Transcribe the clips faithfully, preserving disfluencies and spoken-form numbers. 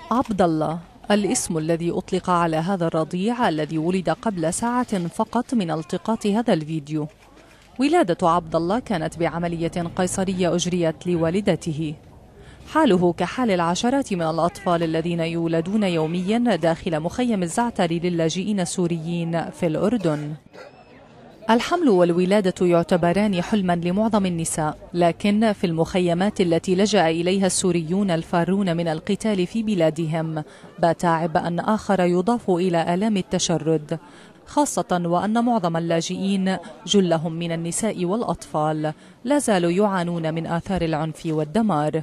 عبد الله الاسم الذي أطلق على هذا الرضيع الذي ولد قبل ساعة فقط من التقاط هذا الفيديو. ولادة عبد الله كانت بعملية قيصرية أجريت لوالدته. حاله كحال العشرات من الأطفال الذين يولدون يوميا داخل مخيم الزعتر للاجئين السوريين في الأردن. الحمل والولادة يعتبران حلما لمعظم النساء، لكن في المخيمات التي لجأ إليها السوريون الفارون من القتال في بلادهم بات عبئا آخر يضاف إلى آلام التشرد، خاصة وأن معظم اللاجئين جلهم من النساء والأطفال لا زالوا يعانون من آثار العنف والدمار.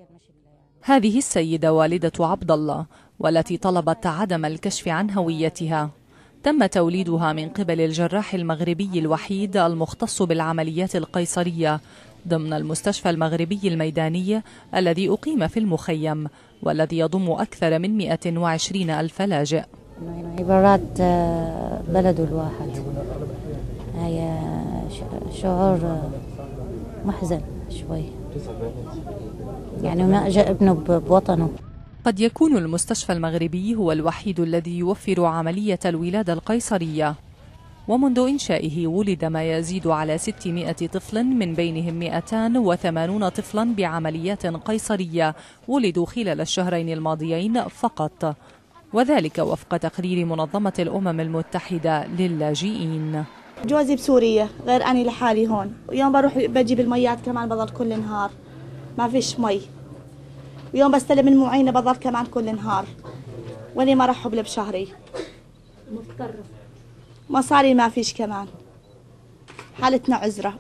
هذه السيدة والدة عبد الله، والتي طلبت عدم الكشف عن هويتها. تم توليدها من قبل الجراح المغربي الوحيد المختص بالعمليات القيصرية ضمن المستشفى المغربي الميداني الذي أقيم في المخيم، والذي يضم أكثر من مئة وعشرين ألف لاجئ. عبارات بلده الواحد، هي شعور محزن شوي، يعني ما أجى ابنه بوطنه. قد يكون المستشفى المغربي هو الوحيد الذي يوفر عملية الولادة القيصرية، ومنذ إنشائه ولد ما يزيد على ستمائة طفل، من بينهم مئتان وثمانين طفلا بعمليات قيصرية ولدوا خلال الشهرين الماضيين فقط، وذلك وفق تقرير منظمة الأمم المتحدة للاجئين. جوزي بسوريا، غير أنا لحالي هون، يوم بروح بجيب الميات كمان بضل كل نهار ما فيش مي، ويوم بستلم المعينة بضل كمان كل نهار، وأنا ما رحب لي بشهري، مضطرة مصاري ما فيش كمان، حالتنا عزرة.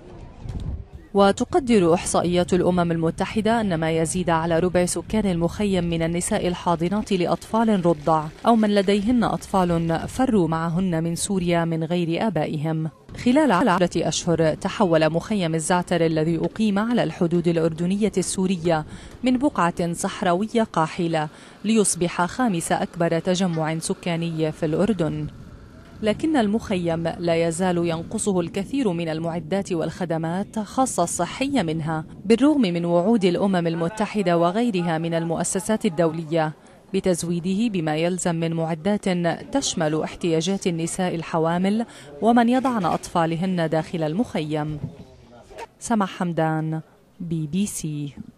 وتقدر إحصائيات الأمم المتحدة أن ما يزيد على ربع سكان المخيم من النساء الحاضنات لأطفال رضع أو من لديهن أطفال فروا معهن من سوريا من غير آبائهم. خلال عشرة أشهر تحول مخيم الزعتر الذي أقيم على الحدود الأردنية السورية من بقعة صحراوية قاحلة ليصبح خامس أكبر تجمع سكاني في الأردن. لكن المخيم لا يزال ينقصه الكثير من المعدات والخدمات خاصة الصحية منها، بالرغم من وعود الأمم المتحدة وغيرها من المؤسسات الدولية بتزويده بما يلزم من معدات تشمل احتياجات النساء الحوامل ومن يضعن أطفالهن داخل المخيم. سمح حمدان، بي بي سي.